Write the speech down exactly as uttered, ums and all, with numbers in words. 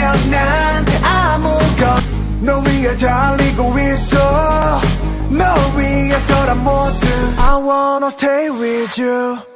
없다면 나한테 아무것 너 위에 달리고 있어 너 위에서란 모든 I wanna stay with you